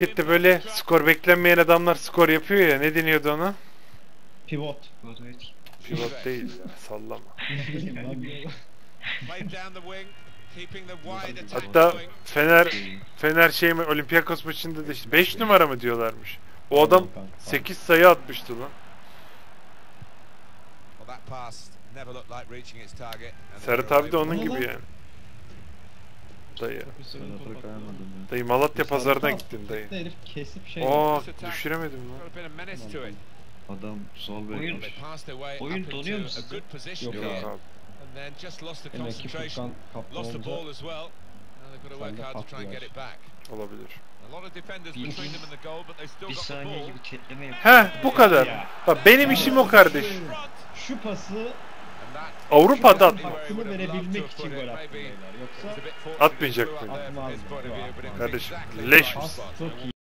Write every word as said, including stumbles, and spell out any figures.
Harekette böyle skor beklenmeyen adamlar skor yapıyor ya, ne deniyordu ona? Pivot. Pivot değil ya, sallama. Hatta Fener Fener şey mi, Olympiakos maçında da işte beş numara mı diyorlarmış. O adam sekiz sayı atmıştı lan. Serhat abi de onun gibi yani. Dayı. Dayı Malatya pazarına gittin dayı. Herif kesip şey. Aa, düşüremedim lan. Adam sol Oyun, bekmiş. oyun donuyor mu sizce? Yok Yok abi. abi. Demek ki Furkan kaptan olunca sen de patlılar. Olabilir. Bir saniye gibi ketleme yapıyor. Heh, bu kadar. Bak benim işim o kardeş. Şu pası Avrupa'dan hakkını verebilmek için gol attı beyler. Yoksa atmayacak mıydı? atmaz. Kardeşim leş Pas misin? çok iyi.